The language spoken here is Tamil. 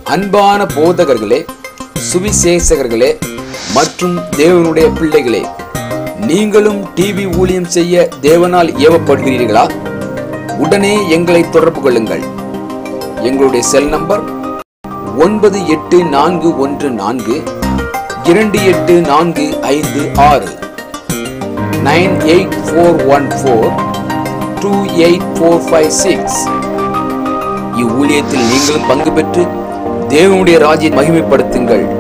அன்பான போதகர்களே, சுவிசேஷகர்களே மற்றும் தேவனுடைய பிள்ளைகளே, நீங்களும் டிவி ஊழியம் செய்ய தேவனால் ஏவப்படுகிறீர்களா? உடனே எங்களை தொடர்பு கொள்ளுங்கள். எங்களுடைய செல் நம்பர் 9841428456 984142845 இவ்வூழியத்தில் நீங்களும் பங்கு பெற்று தேவனுடைய ராஜ்யத்தை மகிமைப்படுத்துங்கள்.